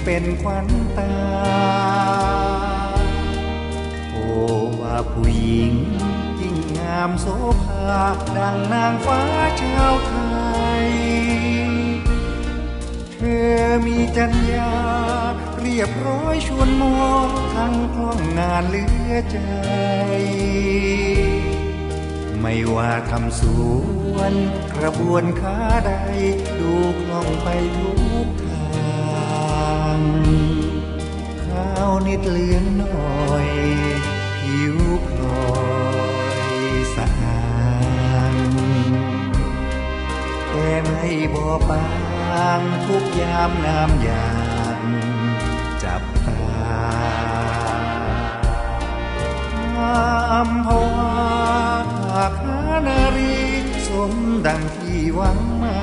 เป็นขวัญตาโอ้ว่าผู้หญิงยิ่งงามโสภาดังนางฟ้าชาวไทยเธอมีจรรยาเรียบร้อยชวนมองทั้งคล่องงานเหลือใจไม่ว่าทำสวนกระบวนค้าใดดูคล่องไปทุกทางข้าวนิดเหลืองหน่อยผิวพลอยสะอาดแต่ไม่บ่บางทุกยามงามอย่างจับตาอัมพวาหากหานารีสมดังที่หวังมา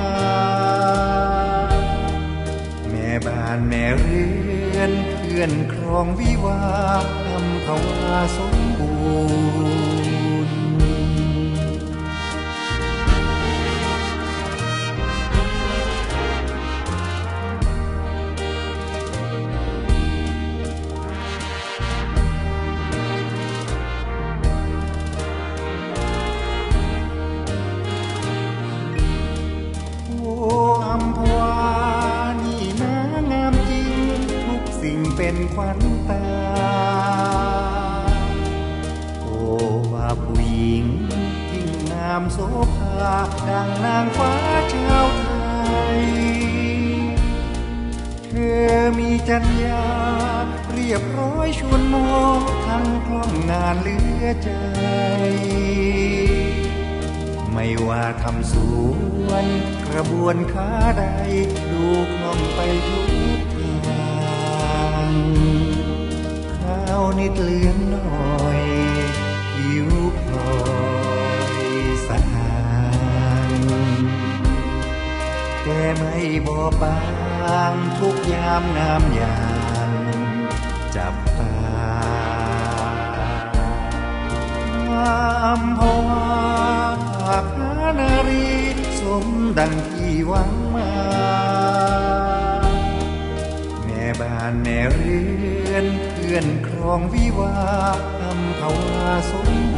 แม่บ้านแม่เรือนเพื่อนครองวิวาอัมพวาสมบูรณ์เป็นขวัญตาโอ้ว่าผู้หญิงยิ่งงามโสภาดังนางฟ้าชาวไทยเธอมีจรรยาเรียบร้อยชวนมองทั้งคล่องงานเหลือใจไม่ว่าทำสวนกระบวนค้าใดดูคล่องไปทุกข้าวนิดเหลืองหน่อยผิวพลอยสะอาดแต่ไม่บ่บางทุกยามงามอย่างจับตาอัมพวาหากหานารีสมดังที่หวังมาบ้านแม่เรือนเพื่อนครองวิวาอัมพวาสมบู